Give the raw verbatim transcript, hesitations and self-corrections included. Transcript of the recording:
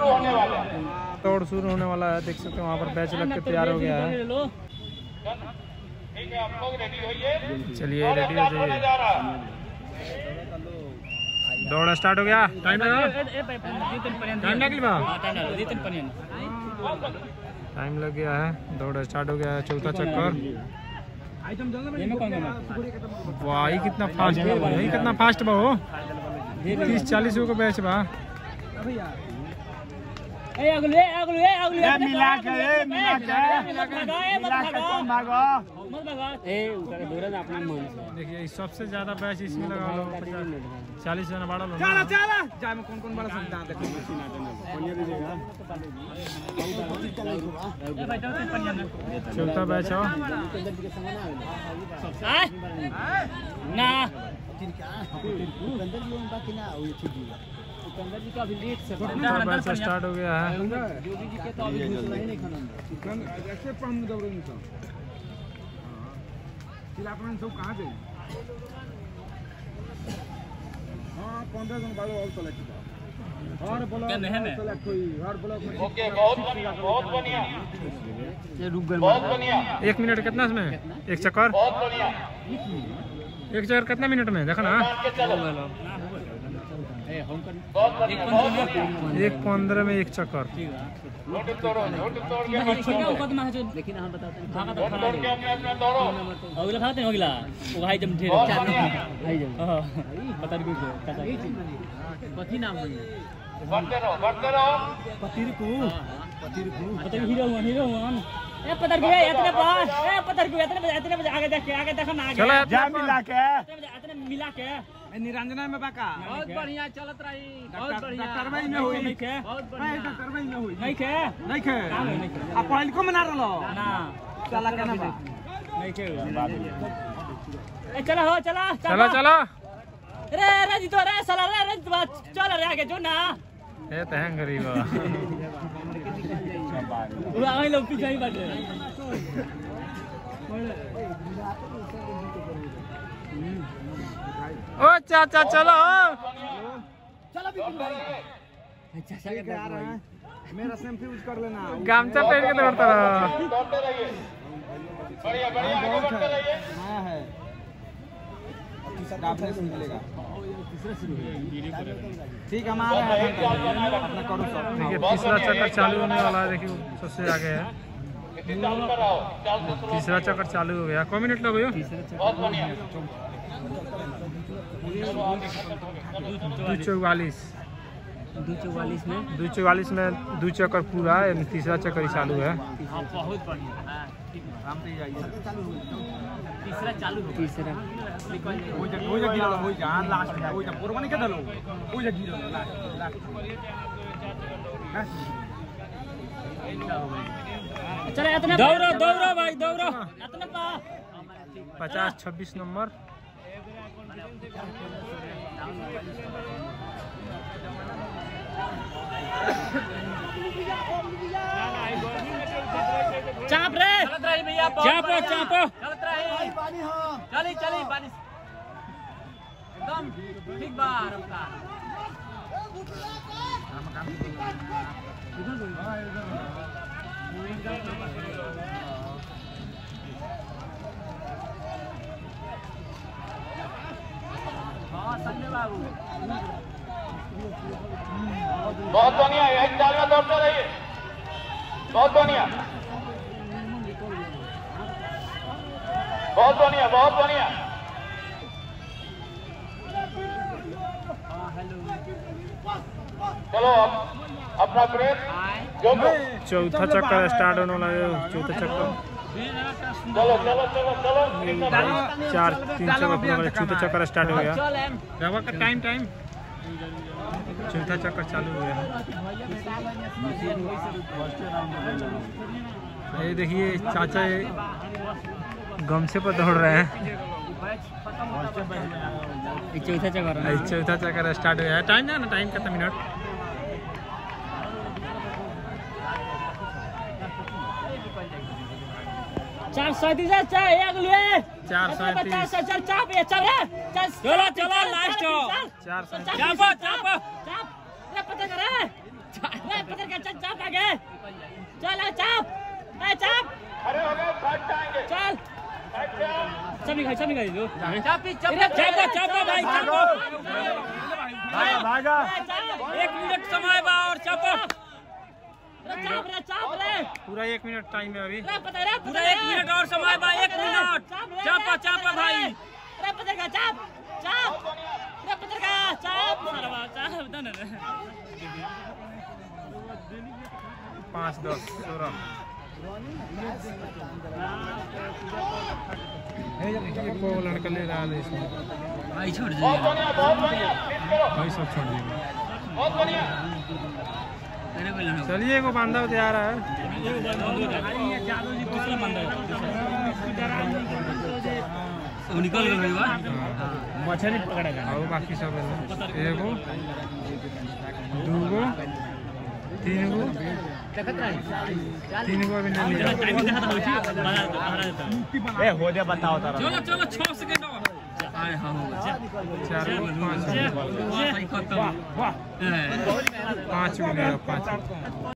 होने वाला है। दौड़ शुरू होने वाला है, देख सकते हो वहाँ पर बैच लग के तैयार हो गया है। ठीक है, आप लोग रेडी होइए। चलिए रेडी हो जाइए, दौड़ स्टार्ट हो गया। टाइम लगा, टाइम लगा, टाइम लग गया है, दौड़ स्टार्ट हो गया है। चौथा चक्कर, वाह ये कितना फास्ट है, ये कितना फास्ट बा हो, तीस चालीस को बैच बा। ए अगले अगले अगले मिला के मिला के मिला के तुम भागो मत भगा। ए उधर दौड़ा ना अपना मन से। देखिए सबसे ज्यादा बैच इसमें लगा लो, चालीस जना बाड़ा लो। चला चला जाय में कौन कौन बड़ा संतान देखो पनिया दीजिएगा। चौथा बैच हो ना चौथा बैच स्टार्ट हो गया है। कहाँ से हाँ पंद्रह जन बाद और सेलेक्ट और ब्लॉक सेलेक्ट हुई, हर ब्लॉक में। ओके, बहुत बढ़िया बहुत बढ़िया, ये रुक गए बहुत बढ़िया। एक मिनट कितना इसमें, एक चक्कर, बहुत बढ़िया। एक चक्कर कितना मिनट में देखा ना, एक पंद्रह में एक चक्कर। नोट तोड़ो नोट तोड़ के लेकिन हम बताते हैं भागा तो नोट तोड़ के अपने अपने दौड़ो। अगला खाते हैं अगला वो भाई जम ढेर बहुत बढ़िया। भाई जम हां पता नहीं क्यों कथी नाम है, बढ़ते रहो बढ़ते रहो। पतिर को पतिर को पता हीरो हुआ हीरो हुआ ए पतर को इतने पास ए पतर को इतने इतने आगे देख आगे देखो ना आगे जा मिला के इतने मिला के निरंजना में बाका बहुत बढ़िया चलत रही, बहुत बढ़िया। डॉक्टर भाई में हुई, बहुत बढ़िया डॉक्टर भाई में हुई नहीं के नहीं खे आ पहल को मना रहलो ना चला के ना बा नहीं के ए चला हो चला चलो चलो रे रे जी तो रे साला रे रे चल रे आगे जो ना ए तहं गरीब वो आगे लोग पीछे ही बैठे। ओ चाचा चलो चलो बिपिन भाई चाचा के आ रहा है, मेरा शैम्पू यूज कर लेना। गामछा पहन के दौड़ता रहो। दौड़ते रहिए, बढ़िया बढ़िया आगे बढ़ते रहिए। नया है आपने से निकलेगा ठीक है, हमारा है अपना करो सब। देखिए तीसरा चक्कर चालू होने वाला है, देखिए सबसे आगे है। चालू कराओ, तीसरा चक्कर चालू हो गया, को मिनट लगे बहुत बढ़िया। दो चौवालीस दो चौवालीस में दो चौवालीस में दो चक्कर पूरा है, तीसरा चक्कर ही चालू है। बहुत बढ़िया तीसरा चालू हो तीसरा वो जग वो जग गिरा वो जहां लास्ट है वो जग पूरा नहीं के दलो वो जग गिरा लास्ट लास्ट चलो इतना दौड़ो दौड़ो भाई दौड़ो इतना पा पचास छब्बीस नंबर चाप रे चलत रही भैया चापो चापो चलत रही पानी हां चली चली पानी एकदम ठीक बा रफ्ता हां संजय बाबू बहुत बढ़िया, एक चाल में दौड़ते रहिए, बहुत बढ़िया बहुत बढ़िया बहुत बढ़िया। चलो अब अपना ब्रेक जो चौथा चक्कर स्टार्ट होने वाला है। चौथा चक्कर चलो चलो चलो चलो चार तीन चक्कर चौथा चक्कर स्टार्ट हो गया। रवा का टाइम टाइम चौथा चक्कर चालू हो गया। ये देखिए चाचा गमछे पर दौड़ रहे हैं। चौथा चक्कर चौथा चक्कर स्टार्ट हो गया। टाइम है ना, टाइम कितना मिनट? चार सैंतीस चार एक लिए चार सैंतीस चल चाप ये चल रे चल चलो चलो लास्ट चार सैंतीस चापो चापो चाप रे पता कर रे रे पता चापी खाई चापी खाई दो चापी चापो चापो भाई चापो भागा भागा एक मिनट समय बा और चापो चाप रे चाप रे पूरा एक मिनट टाइम है अभी पूरा एक मिनट और समय बा एक मिनट चापो चापो भाई रे पत्थर चाप चाप रे पत्थर का चाप सरवा चाप दन रे पाँच दस सोलह ये को लड़का ले रहा है इसमें भाई छोड़ दे भाई सब छोड़ दिए चलिए को बांधा होते आ रहा है निकल गए मछली पकड़ा और बाकी सब एगो दूगो तीन गो तीन गो अभी नहीं ए हो जा बताओ तारा चलो चलो छह सेकंड और आए हां चार गो पाँच वाह खत्म पाँच गो पाँच